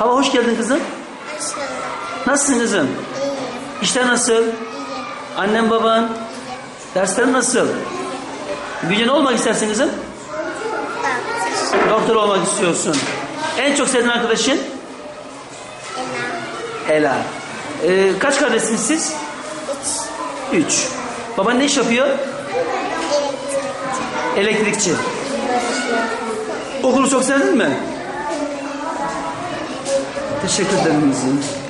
Hava hoş geldin kızım. Hoş bulduk. Nasılsın kızım? İyiyim. İşler nasıl? İyiyim. Annen baban? İyiyim. Derslerin nasıl? Büyüyünce ne olmak istersin kızım? Doktor. Doktor olmak istiyorsun. En çok sevdiğin arkadaşın? Ela. Ela. Kaç kardeşsiniz siz? 3. 3. Baban ne iş yapıyor? Elektrikçi. Elektrikçi. Okulu çok sevdin mi? Teşekkür ederim kızım.